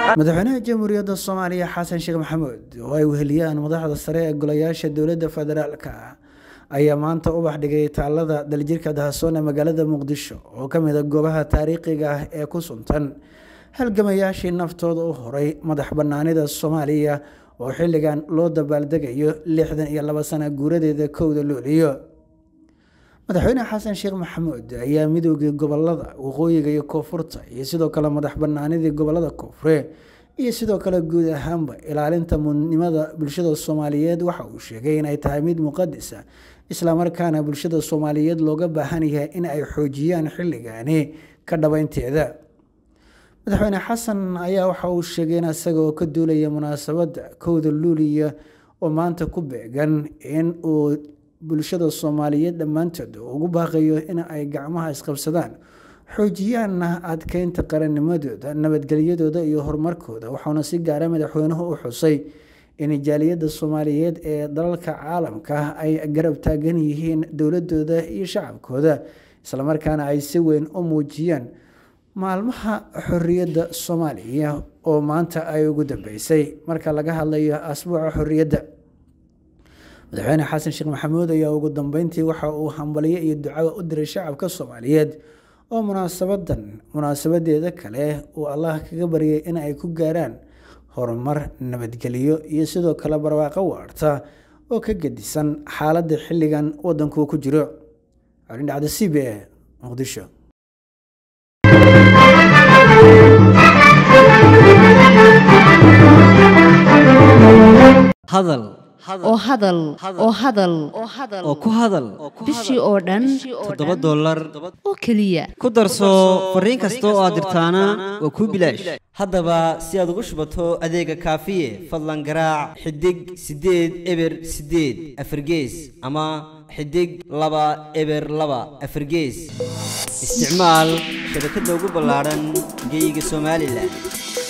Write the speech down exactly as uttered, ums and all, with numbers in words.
madaxweynaha jamhuuriyadda Soomaaliya Xasan Sheekh Maxamuud oo ay weheliyaan madaxda sare ee golayaasha dawladda federaalka ayaa maanta u baxdhigay taalada daljirka Dahsoon ee magaalada Muqdisho oo kamid ah goobaha taariikhiga ah ee ku suntan halgamayaashii naftooda u horay madax banaanida Soomaaliya oo xilligan loo dabaaldegayo lixdan iyo laba sano guuradeeda kowda Luulyo. madaxweyne Xasan Sheekh Maxamuud ayaa midowgii gobolada waqooyiga iyo koonfurta iyo sidoo kale madax banaanidii gobolada koonfureed iyo sidoo kale guud ahaanba ilaalinta muhiimada bulshada Soomaaliyeed waxa uu sheegay in ay tahay mid muqadas ah isla markaana bulshada Soomaaliyeed looga baahan yahay in ay xoojiyaan xilligaani ka dhawaynteeda. madaxweyne Xasan ayaa waxa uu sheegay in asagoo ka duulaya munaasabada kowda Luulyo oo maanta ku beegan in uu bulshada Soomaaliyeed dhamaantood ugu baaqayo in ay gacmaha isqabsadaan xoojiyaan adkeynta qarannimadooda nabadgelyadooda iyo horumarkooda. waxaana si gaar ah madaxweynuhu u xusay in jaaliyadda Soomaaliyeed ee dalalka caalamka ay garab taagan yihiin dowladooda iyo shacabkooda isla markaana ay si weyn u muujiyaan maalmaha xorriyadda Soomaaliya oo maanta ay ugu dambeysay marka laga hadlayo asbuuca xorriyadda. madaxweyne Xasan Sheekh Maxamuud ayaa ugu dambeyntii waxa uu hambaliyo iyo duco u diray shacabka Soomaaliyeed oo munaasabadan munaasabadeeda kale uu Allah kaga baryay in ay ku gaaraan horumar nabadgelyo iyo sidoo kale barwaaqo waarta oo ka gedisan xaaladda xilligan wadanku ku jiro. Arin dhacda C B A Muqdisho. hadal oo hadal oo hadal oo ku hadal bishii oo dhan toddoba dollar oo kaliya ku darso fariin kasta oo aad dirtaana waa ku bilaash. haddaba si aad ugu shubato adeega kaafiye fadlan garaac xidig sideed eber sideed afargees ama xidig laba eber laba afargees. isticmaal shabakadda ugu ballaaran geyga Soomaaliland.